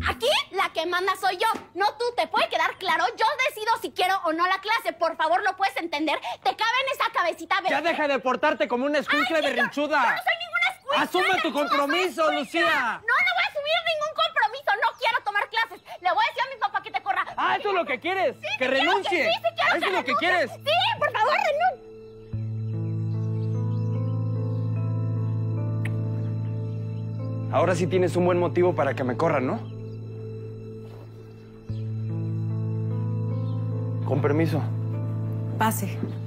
Aquí la que manda soy yo, no tú. ¿Te puede quedar claro? Yo decido si quiero o no la clase. Por favor, ¿lo puedes entender? Te cabe en esa cabecita verde. ¡Ya deja de portarte como una escuincle berrinchuda! Yo no soy ninguna escuincle. ¡Asume tu compromiso, Lucía! No voy a asumir ningún compromiso. No quiero tomar clases. Le voy a decir a mi papá que te corra. ¡Ah, eso es lo que quieres! Sí, ¡Que renuncie! Sí, quiero ¿Eso que es lo que renuncie. quieres? Sí, por favor, renuncie. Ahora sí tienes un buen motivo para que me corran, ¿no? Con permiso. Pase.